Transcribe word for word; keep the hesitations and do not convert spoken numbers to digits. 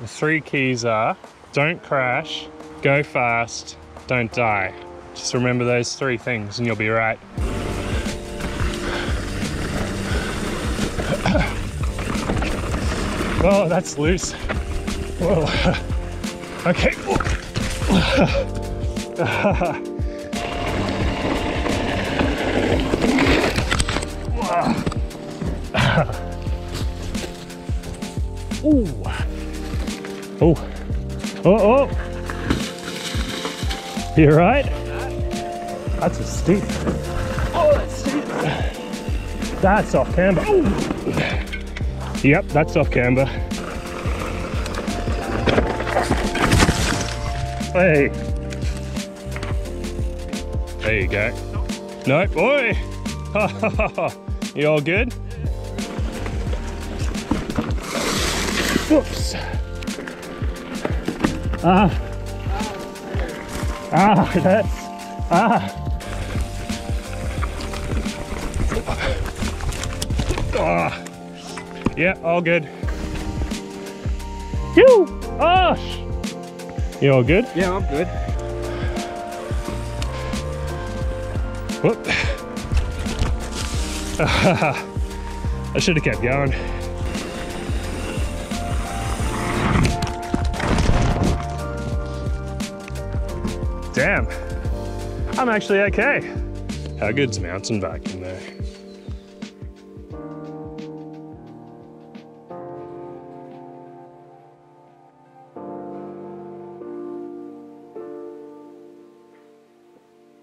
The three keys are, don't crash, go fast, don't die. Just remember those three things and you'll be right. Oh, that's loose. Whoa. Okay. Ooh. Oh. Oh, oh. You right? That's a steep. Oh, that's steep. That's off camber. Ooh. Yep, that's off camber. Hey. There you go. No, boy. You all good? Whoops. Ah. Ah, that's. Ah. Ah. Yeah, all good. You. Oh. You all good? Yeah, I'm good. Whoop. I should have kept going. Damn, I'm actually okay. How good's mountain biking though?